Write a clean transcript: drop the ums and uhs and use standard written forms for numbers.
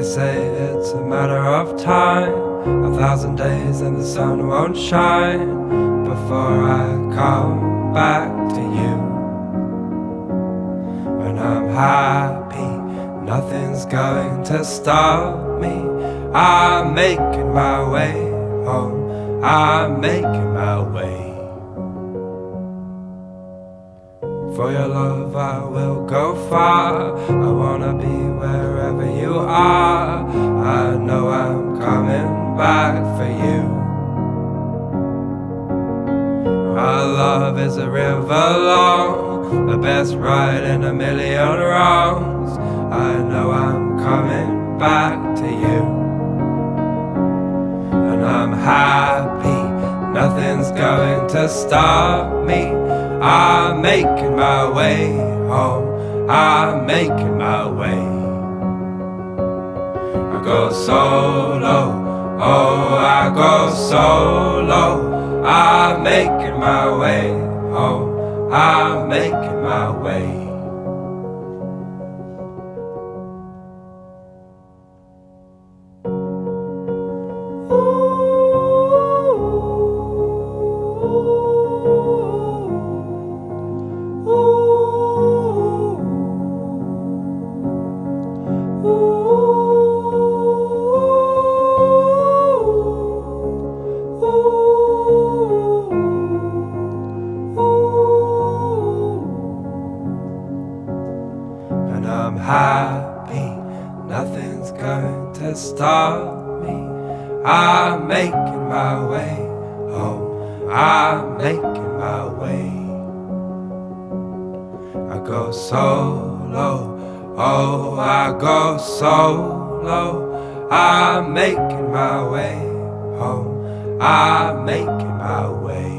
say it's a matter of time, 1,000 days and the sun won't shine before I come back to you. When I'm happy, nothing's going to stop me. I'm making my way home, I'm making my way. For your love I will go far, I wanna be wherever you are. I know I'm coming back for you. Our love is a river long, the best ride in a million wrongs. I know I'm coming back to you. And I'm happy, nothing's going to stop me. I'm making my way home, I'm making my way. I go solo, oh I go solo. I'm making my way home, I'm making my way. And I'm happy, nothing's going to stop me. I'm making my way home, I'm making my way. I go solo, oh I go solo. I'm making my way home, I'm making my way.